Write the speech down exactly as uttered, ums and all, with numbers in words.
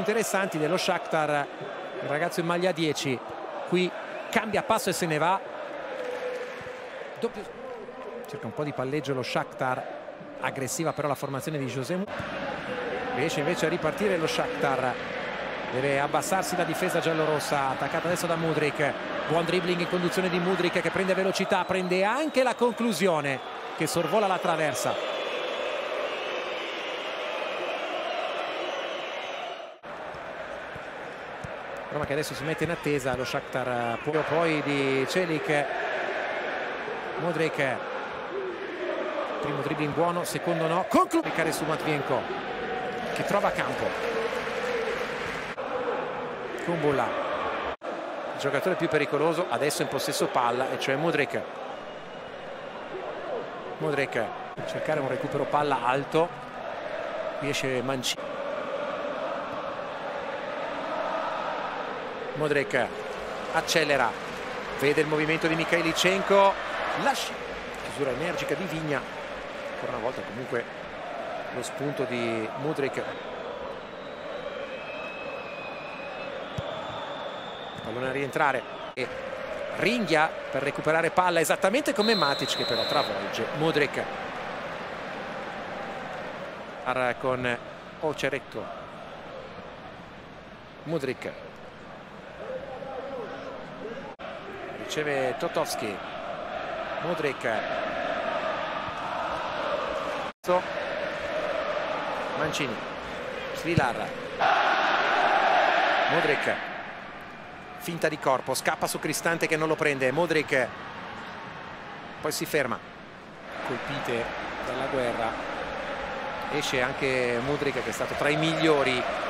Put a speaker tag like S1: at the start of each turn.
S1: interessanti dello Shakhtar. Il ragazzo in maglia dieci qui cambia passo e se ne va. Doppio... cerca un po' di palleggio lo Shakhtar, aggressiva però la formazione di José Mourinho. Riesce invece a ripartire lo Shakhtar, deve abbassarsi la difesa giallorossa, attaccata adesso da Mudryk. Buon dribbling in conduzione di Mudryk che prende velocità, prende anche la conclusione che sorvola la traversa. Roma che adesso si mette in attesa, lo Shakhtar poi di Celik. Mudryk, primo dribbling buono, secondo no, conclude su Matvienko che trova campo. Kumbulla, il giocatore più pericoloso adesso in possesso palla, e cioè Mudryk. Mudryk cercare un recupero palla alto, riesce Mancini. Mudryk accelera, vede il movimento di Mikhailichenko, lascia chiusura energica di Vigna, ancora una volta comunque lo spunto di Mudryk. Pallone a rientrare e ringhia per recuperare palla esattamente come Matic che però travolge Mudryk. Con Oceretto. Mudryk riceve Totovski. Mudryk, Mancini, Svilar. Mudryk, finta di corpo, scappa su Cristante che non lo prende. Mudryk poi si ferma, colpite dalla guerra. Esce anche Mudryk che è stato tra i migliori